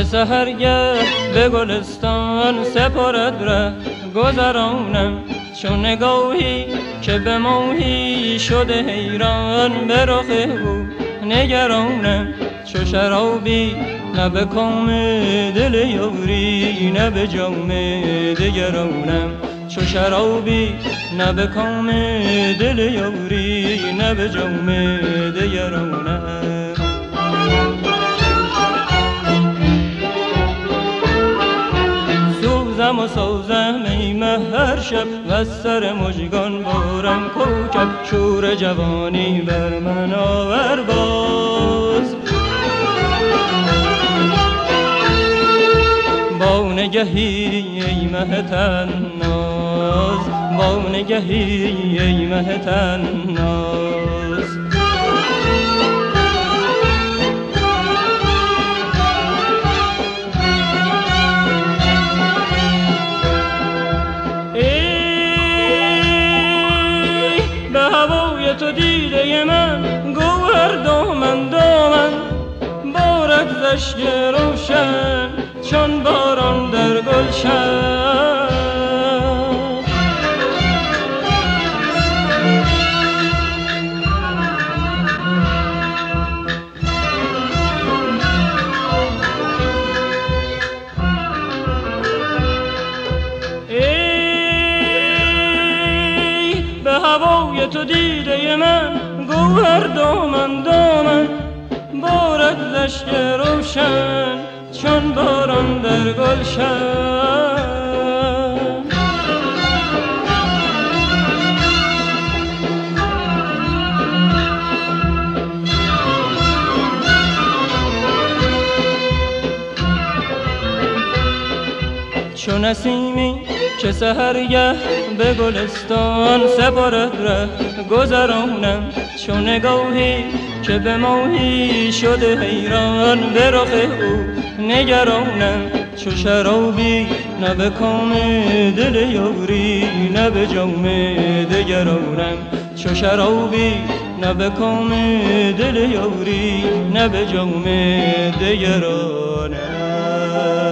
سحرگه به گلستان سپارد ره گذرانم، چون نگاهی که به ماهی شده حیران به رخ او نگرانم. چو شرابی نه به کام دل یاری نه به جام دگرانم، چو شرابی نه به کام دل یاری نه به جام دگرانم. سوزم و سازم ای مه هر شب و سر مژگان بارم کوکب، شور جوانی بر من آور باز. با نگهی ای مه طناز، با نگهی ای مه طناز. تو دیده من گوهر دامن دامن بارد زشک روشن چون باران در گلشن. ای به هوای تو دیده من گوهر دامن دامن بارد زشک روشن چون باران در گلشن. چون نسیمی که سحرگه به گلستان سپارد ره گذرانم، چون نگاهی که به ماهی شده حیران به رخ او نگرانم. چو شرابی نه به کام دل یاری نه به جام دگرانم، چو شرابی نه به کام دل یاری نه به جام دگرانم.